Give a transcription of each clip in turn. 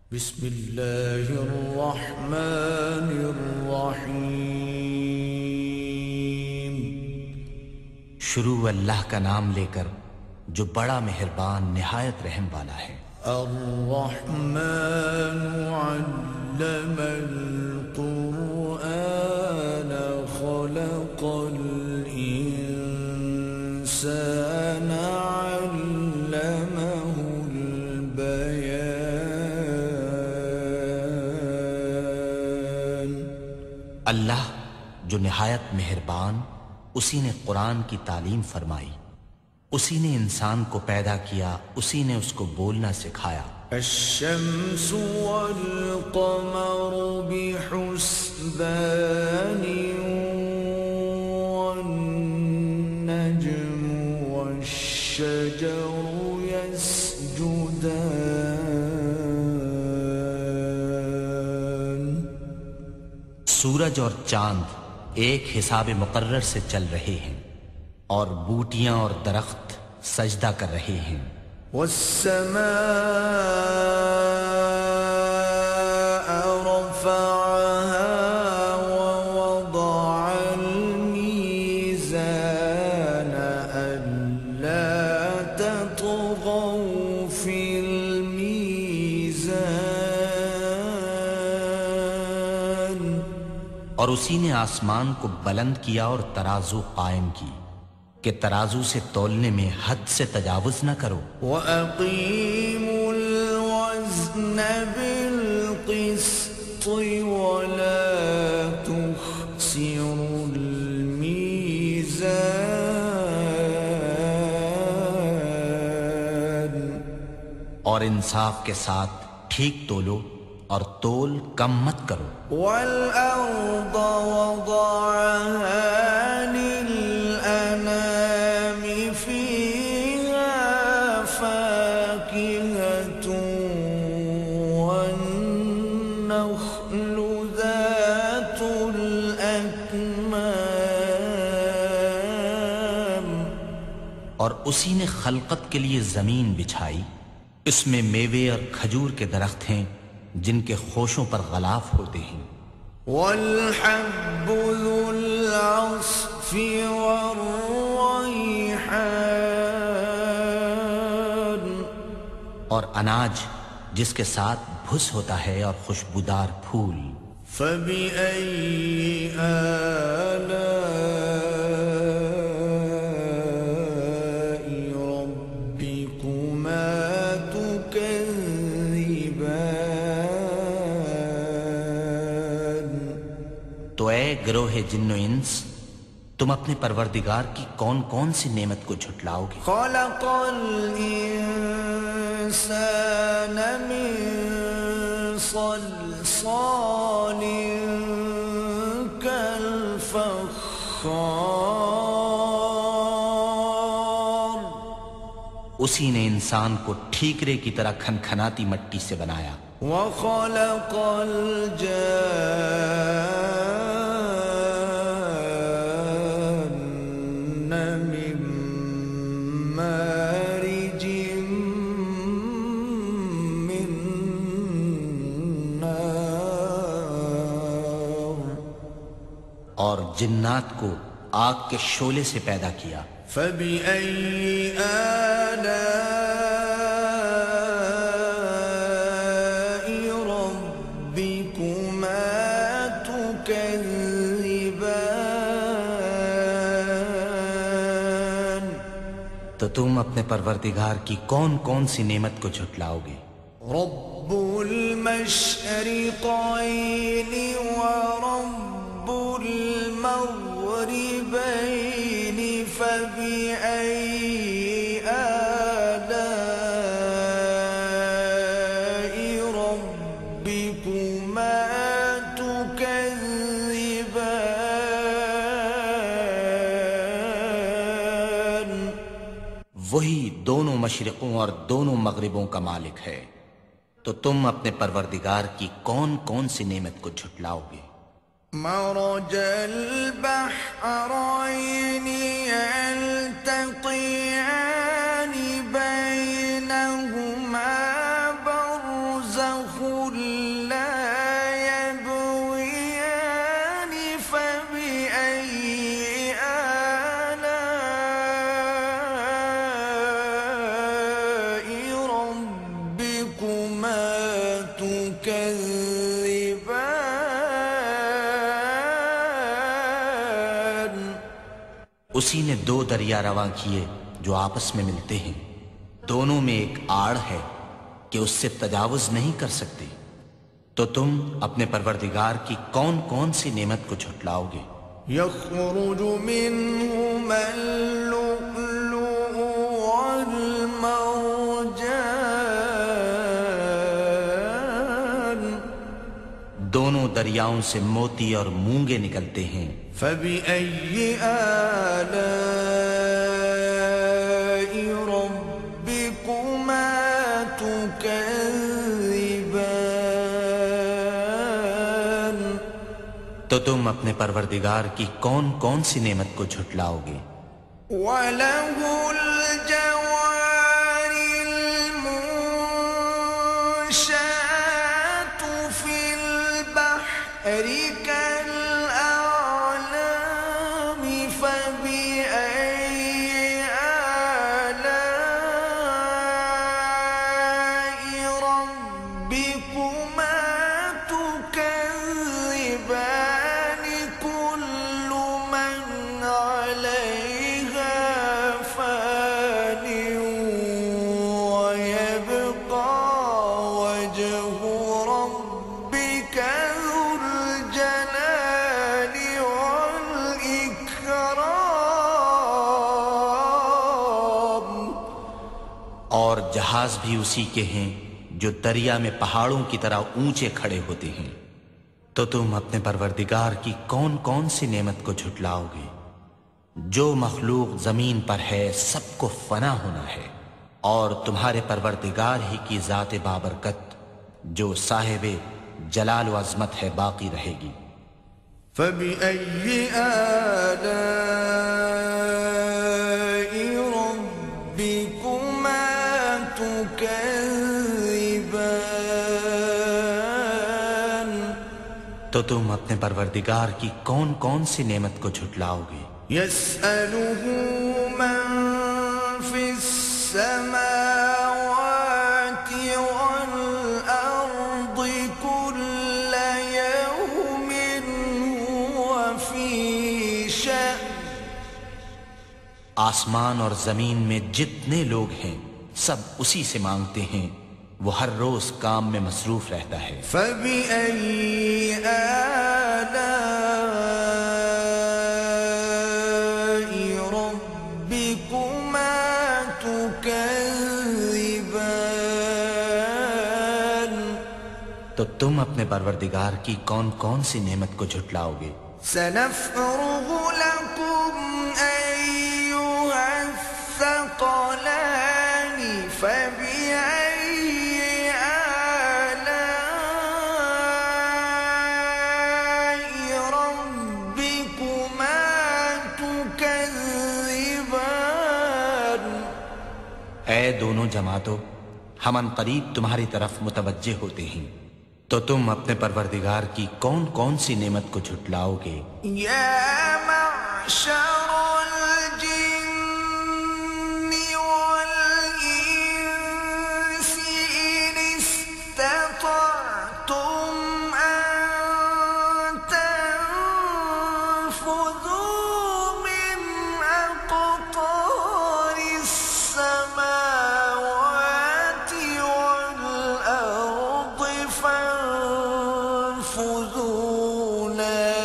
بسم اللہ الرحمن الرحیم۔ شروع اللہ کا نام لے کر جو بڑا مہربان نہایت رحم والا ہے۔ الرحمن علم القرآن خلق الإنسان علمه البيان۔ اللہ جو نہایت مہربان، اسی نے قرآن کی تعلیم فرمائی، اسی نے انسان کو پیدا کیا، اسی نے اس کو بولنا سکھایا۔ الشمس والقمر بحسبان والنجم والشجر يسجدان۔ سورج اور چاند ایک حساب مقرر سے چل رہے ہیں، اور بوٹیاں اور درخت سجدہ کر رہے ہیں۔ والسماء رفعها ووضع الميزان ألا تطغوا في الميزان۔ اور اسی نے آسمان کو بلند کیا اور ترازو قائم کی کہ ترازو سے تولنے میں حد سے تجاوز نہ کرو۔ وَأَقِيمُوا الْوَزْنَ بِالْقِسْطِ وَلَا تُخْسِرُوا الْمِيزَانَ۔ اور انصاف کے ساتھ ٹھیک تولو اور تول کم مت کرو۔ وَالْأَرْضَ وَضَعَهَا لِلْأَنَامِ فِيهَا فَاكِهَةٌ وَالنَّخْلُ ذَاتُ الْأَكْمَامِ۔ اور اسی نے خلقت کے لیے زمین بچھائی، اس میں میوے اور کھجور کے درخت ہیں جن کے خوشوں پر غلاف ہوتے ہیں۔ وَالْحَبُّ ذُو الْعَصْفِ وَالرَّيْحَانُ۔ اور اناج جس کے ساتھ بھس ہوتا ہے اور خوشبودار پھول۔ فَبِأَيِّ آلَاءِ رَبِّكُمَا تُكَذِّبَانِ۔ تو اے گروہ جن و انس، تم اپنے پروردگار کی کون کون سی نعمت کو جھٹلاؤ گے؟ خَلَقَ الْإِنسَانَ مِن صَلْصَالٍ كَالْفَخَّارِ۔ اسی نے انسان کو ٹھیکرے کی طرح کھنکھناتی مٹی سے بنایا۔ وَخَلَقَ الْجَانَّ مِن مَّارِجٍ مِّن نَّارٍ۔ اور جنات کو آگ کے شعلے سے پیدا کیا۔ فَبِأَيِّ آلَاءِ رَبِّكُمَا تُكَذِّبَانِ۔ تو تم اپنے پروردگار کی کون کون سی نعمت کو جھٹلاؤ گے؟ رب المشرقين ورب المغربين فبأي آلاء ربكما تكذبان۔ وہی دونوں مشرقوں اور دونوں مغربوں کا مالک ہے، تو تم اپنے پروردگار کی کون کون سی نعمت کو جھٹلاؤ گے؟ مرج البحرين يلتقيان بينهما برزخ اسی نے دو دریا رواں کیے جو آپس میں ملتے ہیں، دونوں میں ایک آڑ ہے کہ اس سے تجاوز نہیں کر سکتے، تو تم اپنے پروردگار کی کون کون سی نعمت کو جھٹلاؤ گے؟ يخرج منهما اللؤلؤ والمرجان دونوں دریاؤں سے موتی اور مونگے نکلتے ہیں، فبأي آلاء ربكما تكذبان تو تم اپنے پروردگار کی کون کون سی نعمت کو جھٹلاؤ گے؟ وَلَهُ الْجَوَارِ الْمُنشَآتُ فِي الْبَحْرِ كَالْأَعْلَامِ فَبِأَيِّ آلَاءِ رَبِّكُمَا تُكَذِّبَانِ كُلُّ مَنْ عَلَيْهَا فَانٍ وَيَبْقَى وَجْهُ رَبِّكَ ذُو الْجَلَالِ وَالْإِكْرَامِ اور جہاز بھی اسی کے ہیں جو دریا میں پہاڑوں کی طرح اونچے کھڑے ہوتے ہیں، تو تم اپنے پروردگار کی کون کون سی نعمت کو جھٹلاؤ گے؟ جو مخلوق زمین پر ہے سب کو فنا ہونا ہے، اور تمہارے پروردگار ہی کی ذات بابرکت جو صاحب جلال و عظمت ہے باقی رہے گی۔ فَبِأَيِّ آلَاءِ رَبِّكُمَا تُكَذِّبَانِ تو تم اپنے پروردگار کی کون کون سی نعمت کو جھٹلاؤ گے؟ يَسْأَلُهُ مَن فِي السَّمَاوَاتِ وَالْأَرْضِ كُلَّ يَوْمٍ هُوَ فِي شَأْنٍ آسمان اور زمین میں جتنے لوگ ہیں سب اسی سے مانگتے ہیں، وہ ہر روز کام میں مصروف رہتا ہے۔ فَبِأَيِّ آلَاءِ رَبِّكُمَا تُكَذِّبَانِ تو تم اپنے پروردگار کی کون کون سی نعمت کو جھٹلاؤ گے؟ سَنَفْرُغُ لَكُمْ أَيُّهَ الثَّقَلَانِ فَبِأَيِّ آلَاءِ رَبِّكُمَا تُكَذِّبَانِ اے دونوں جماعتوں، ہم عنقریب تمہاری طرف متوجہ ہوتے ہیں، تو تم اپنے پروردگار کی کون کون سی نعمت کو جھٹلاؤ گے؟ يا معشر الجن والإنس إن استطعتم أن تنفذوا من أقطار السماوات والأرض فانفذوا لا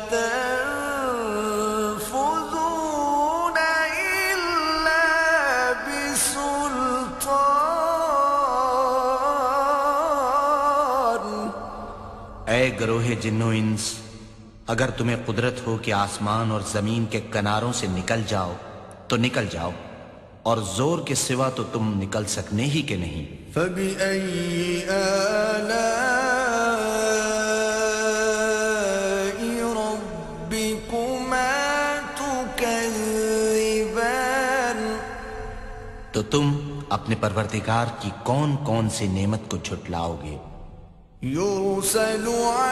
تنفذون إلا بسلطان اے گروہ جن و انس، اگر تمہیں قدرت ہو کہ آسمان اور زمین کے کناروں سے نکل جاؤ تو نکل جاؤ، اور زور کے سوا تو تم نکل سکنے ہی کہ نہیں۔ فبأي آلاء ربكما تكذبان تو تم اپنے پروردگار کی کون کون سی نعمت کو جھٹلاؤ گے؟ يرسل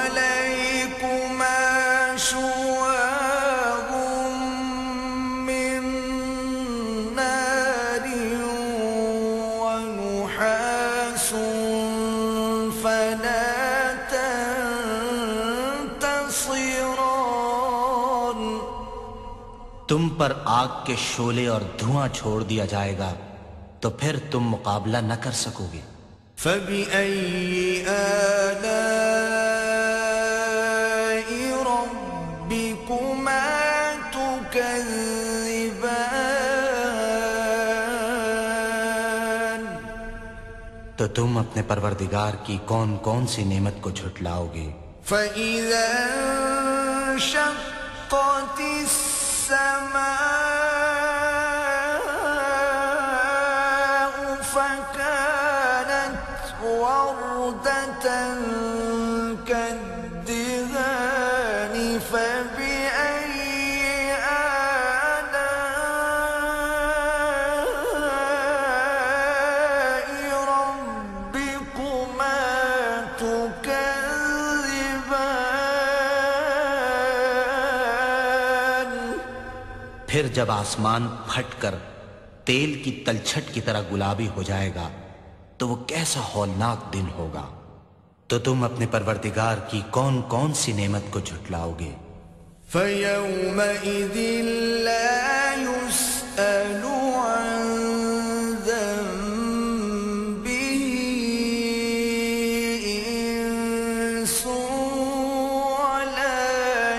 عليكما شواظ من نار ونحاس فلا تنتصران تم پر آگ کے شعلے اور دھواں چھوڑ دیا جائے گا تو پھر تم مقابلہ نہ کر سکو گے۔ فَبِأَيِّ آلَاءِ رَبِّكُمَا تُكَذِّبَانِ؟ تو تم اپنے پروردگار کی کون کون سی نعمت کو جھٹلاؤ گے؟ فَإِذَا انشَقَّتِ السَّمَاءُ فَكَانَتْ وَرْدَةً كَالدِّهَانِ فَبِأَيِّ آلَاءِ رَبِّكُمَا تُكَذِّبَانِ؟ پھر جب آسمان پھٹ کر تیل کی تلچھٹ کی طرح گلابی ہو جائے گا تو وہ کیسا ہولناک دن ہوگا۔ تو تم اپنے پروردگار کی کون کون سی نعمت کو جھٹلاؤ گے؟ فَيَوْمَئِذٍ لَا يُسْأَلُ عَن ذَنبِهِ إِنسٌ وَلَا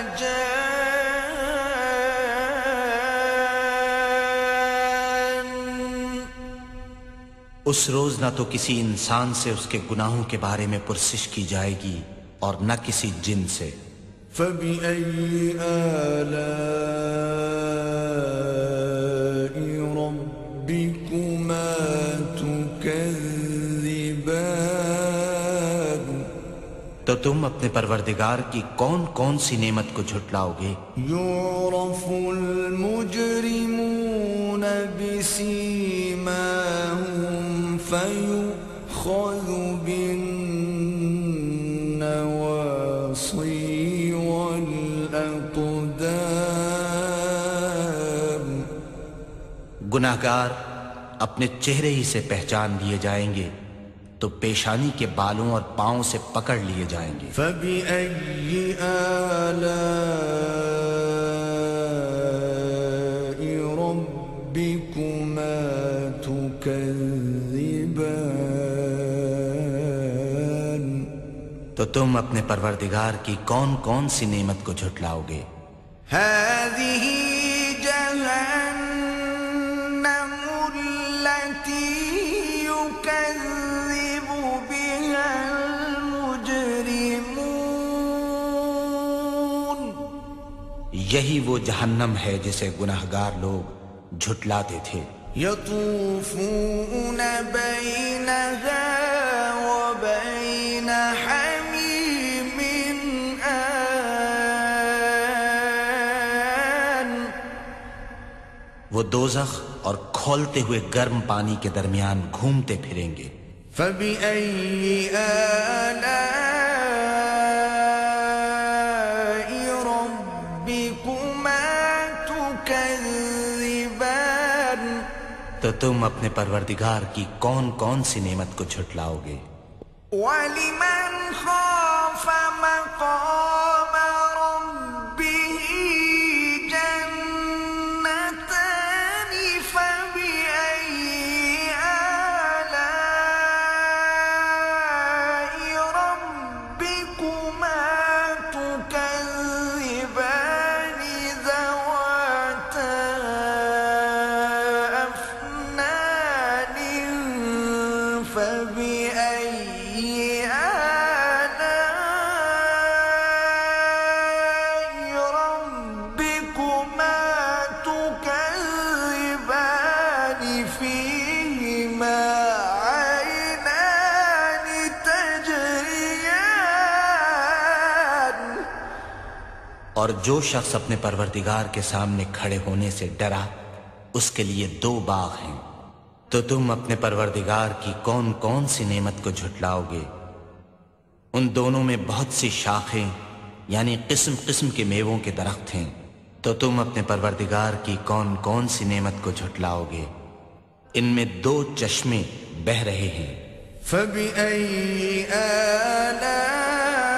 جَانٌّ۔ اس روز نہ تو کسی انسان سے اس کے گناہوں کے بارے میں پرسش کی جائے گی اور نہ کسی جن سے۔ فَبِأَيِّ آلَاءِ رَبِّكُمَا تُكَذِّبَانِ؟ تو تم اپنے پروردگار کی کون کون سی نعمت کو جھٹلاؤ گے؟ يُعْرَفُ الْمُجْرِمُونَ بِسِيمَاهُمْ فَيُؤْخَذُ بِالنَّوَاصِي وَالْأَقْدَامِ۔ گناہگار اپنے چہرے ہی سے پہچان لیے جائیں گے تو پیشانی کے بالوں اور پاؤں سے پکڑ لیے جائیں گے۔ فَبِأَيِّ آلَاءِ رَبِّكُمَا تُكَذِّبَانِ؟ تو تم اپنے پروردگار کی کون کون سی نعمت کو جھٹلاؤ گے؟ هَذِهِ جَهَنَّمُ الَّتِي يُكَذِّبُ بِهَا الْمُجْرِمُونَ۔ یہی وہ جہنم ہے جسے گناہگار لوگ جھٹلاتے تھے۔ يَطُوفُونَ بَيْنَهَا وَبَيْنَ حَمِيمٍ آنٍ۔ وہ دوزخ اور کھولتے ہوئے گرم پانی کے درمیان گھومتے پھریں گے۔ فَبِأَيِّ آلَاءِ رَبِّكُمَا تُكَذِّبَانِ؟ تو تم اپنے پروردگار کی کون کون سی نعمت کو جھٹلاؤ گے؟ وَلِمَنْ خَافَ مَقَامَ رَبِّهِ جَنَّتَانِ فَبِأَيِّ آلَاءِ رَبِّكُمَا تُكَذِّبَانِ ذَوَاتَا أَفْنَانٍ فَبِأَيِّ آلَاءِ رَبِّكُمَا تُكَذِّبَانِ فِيهِمَا عَيْنَانِ تَجْرِيَانِ؟ اور جو شخص اپنے پروردگار کے سامنے کھڑے ہونے سے ڈرا اس کے لیے دو باغ ہیں۔ تو تم اپنے پروردگار کی کون کون سی نعمت کو جھٹلاؤ گے؟ ان دونوں میں بہت سی شاخیں یعنی قسم قسم کے میووں کے درخت ہیں۔ تو تم اپنے پروردگار کی کون کون سی نعمت کو جھٹلاؤ گے؟ ان میں دو چشمے بہہ رہے ہیں۔ فَبِأَيِّ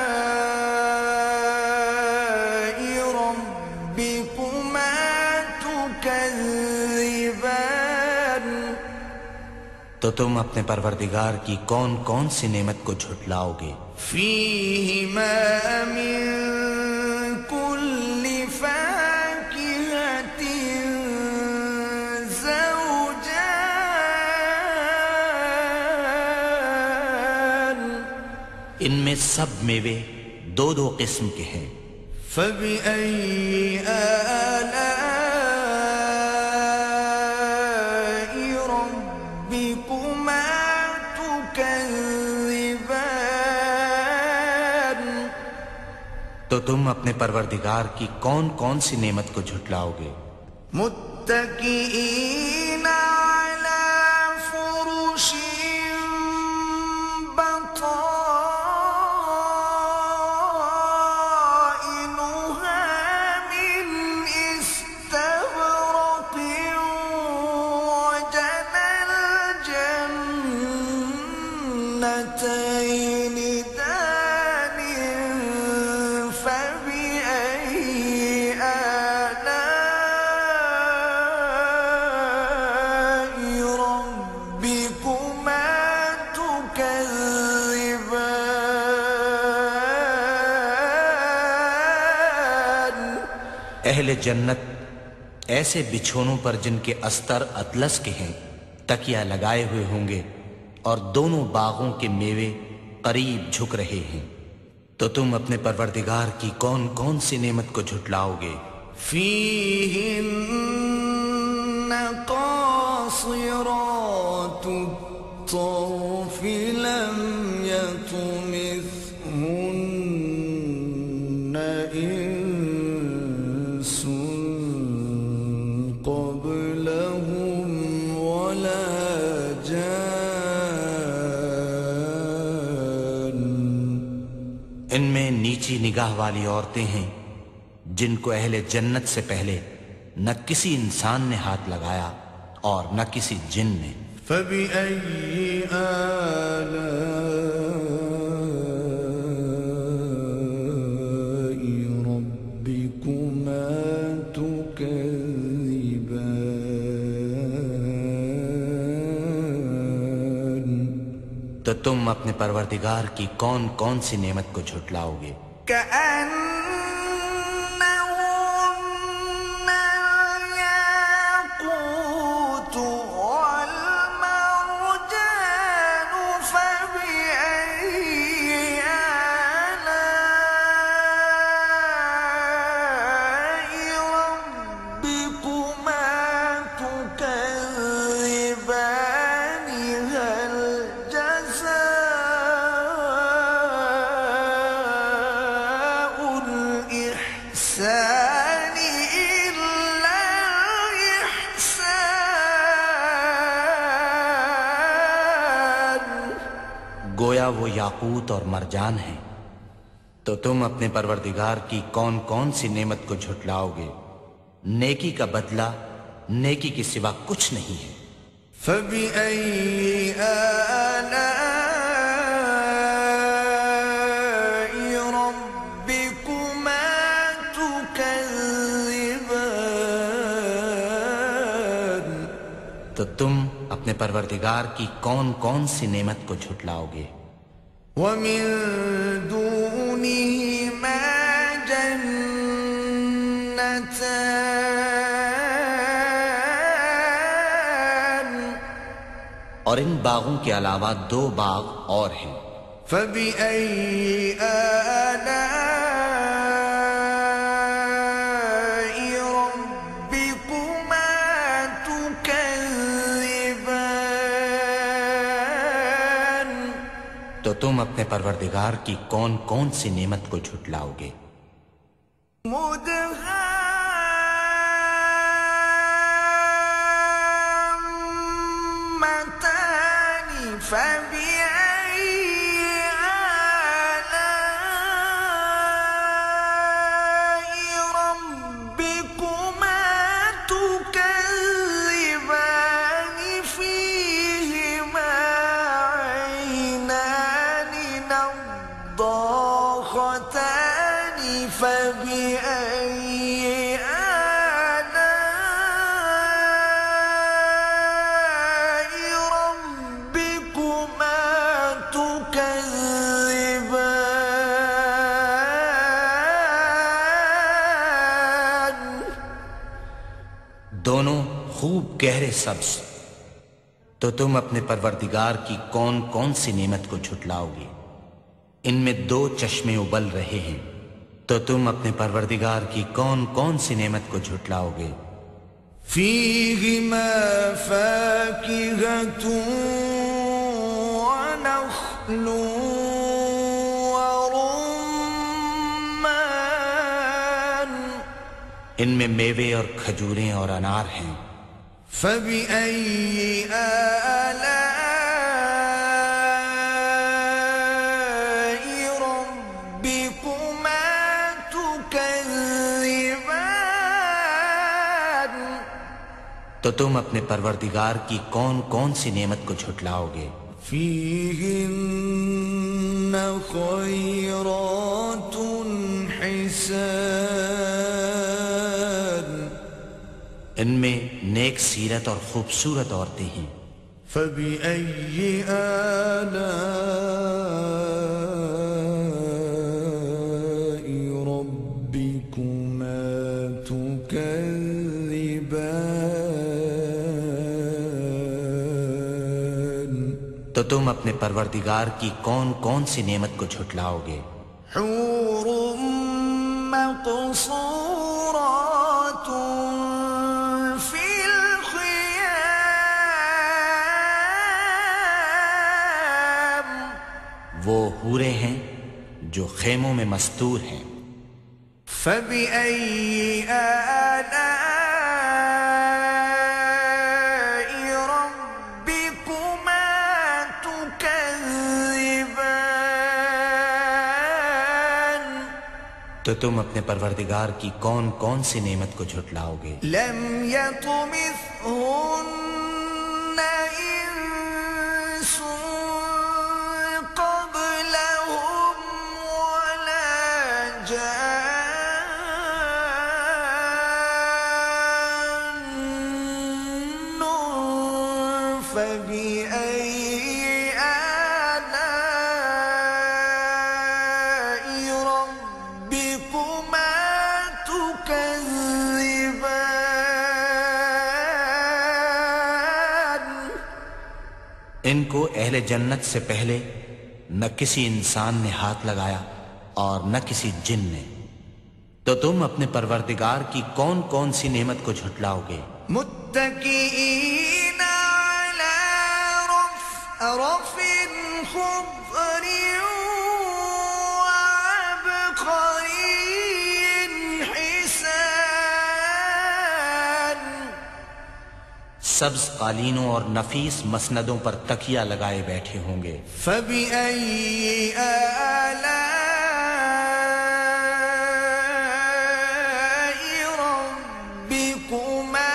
آلَاءِ رَبِّكُمَا تو تم اپنے پروردگار کی کون کون سی نعمت کو جھٹلاؤ گے؟ فیہما من کل فاکہۃ زوجان، ان میں سب میوے دو دو قسم کے ہیں۔ فبأي آلاء ربكما تكذبان، تو تم اپنے پروردگار کی کون کون سی نعمت کو جھٹلاؤ گے؟ متكئين على فرش بطائنها من استبرق، وجنى الجنتين دان، فبأي آلاء ربكما تكذبان۔ اہل جنت ایسے بچھونوں پر جن کے استر اطلس کے ہیں تکیہ لگائے ہوئے ہوں گے، اور دونوں باغوں کے میوے قریب جھک رہے ہیں۔ تو تم اپنے پروردگار کی کون کون سی نعمت کو جھٹلاؤ گے؟ فيهن قاصرات الطرف لم يطمثهن إنس قبلهم ولا جان، ان میں نیچی نگاہ والی عورتیں ہیں جن کو اہل جنت سے پہلے نہ کسی انسان نے ہاتھ لگایا اور نہ کسی جن نے۔ فبأي آلاء ربكما تكذبان، تو تم اپنے پروردگار کی کون کون سی نعمت کو جھٹلاؤ گے؟ كأنهن الياقوت والمرجان، فبأي آلاء ربكما تكذبان، هل جزاء الإحسان إلا الإحسان؟ گویا وہ یاقوت اور مرجان ہیں۔ تو تم اپنے پروردگار کی کون کون سی نعمت کو جھٹلاؤ گے؟ نیکی کا بدلہ نیکی کے سوا کچھ نہیں ہے۔ فبأي آلاء ربكما تكذبان، تو تم اپنے پروردگار کی کون کون سی نعمت کو جھٹلاؤ گے؟ ومن دونهما جنتان، اور ان باغوں کے علاوہ دو باغ اور ہیں۔ فبأي آلاء ربكما تكذبان، تو تم اپنے پروردگار کی کون کون سی نعمت کو جھٹلاؤ گے؟ مدهامتان، فبأي آلاء ربكما تكذبان، فيهما عينان نضاختان، فبأي آلاء دونوں خوب گہرے سبز، تو تم اپنے پروردگار کی کون کون سی نعمت کو جھٹلاؤ گے؟ ان میں 2 چشمے ابل رہے ہیں، تو تم اپنے پروردگار کی کون کون سی نعمت کو جھٹلاؤ گے؟ فیہما فاکہۃ ونخل ورمان، ان میں میوے اور کھجوریں اور انار ہیں۔ فبأي آلاء ربكما تكذبان، تو تم اپنے پروردگار کی کون کون سی نعمت کو جھٹلاؤ گے؟ فیہن خیرات حسان، ان میں نیک سیرت اور خوبصورت عورتیں ہیں۔ فبأي آلاء ربكما تكذبان، تو تم اپنے پروردگار کی کون کون سی نعمت کو جھٹلاؤ گے؟ حور مقصورات فی الخیام، وہ حوریں ہیں جو خیموں میں مستور ہیں۔ فبأي آلاء ربكما تكذبان، تو تم اپنے پروردگار کی کون کون سی نعمت کو جھٹلاؤ گے؟ لم يطمثهن انس قبلهم ولا جان، فبأي آلاء ربكما تكذبان، ان کو اہل جنت سے پہلے نہ کسی انسان نے ہاتھ لگایا اور نہ کسی جن نے، تو تم اپنے پروردگار کی کون کون سی نعمت کو جھٹلاؤ گے؟ متكئين على رفرف خضر وعبقري حسان، سبز قالینوں اور نفیس مسندوں پر تکیہ لگائے بیٹھے ہوں گے۔ فبأي آلاء ربكما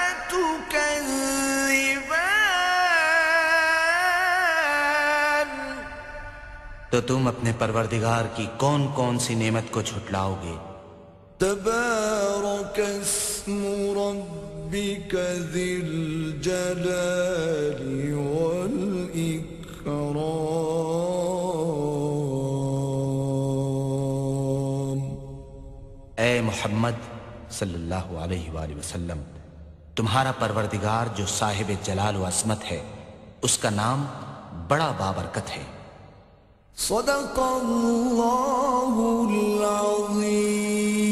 تكذبان، تو تم اپنے پروردگار کی کون کون سی نعمت کو جھٹلاؤ گے؟ تبارك اسم ربك ذي الجلال والإكرام، اے محمد صلی اللہ علیہ وآلہ وسلم، تمہارا پروردگار جو صاحب جلال و عظمت ہے، اس کا نام بڑا بابرکت ہے۔ صدق اللہ العظیم۔